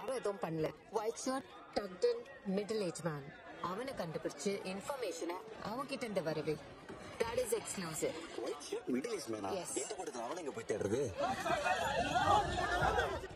எதுவும் பண்ணல. White shirt, tucked in, middle age man. அவனை கண்டுபிடிச்சு இன்ஃபர்மேஷனை அவன்கிட்ட இருந்து வரவே. That is exclusive. White shirt, middle aged man. Yes. எந்த படத்துல அவனை எங்க போய் தேடுறது?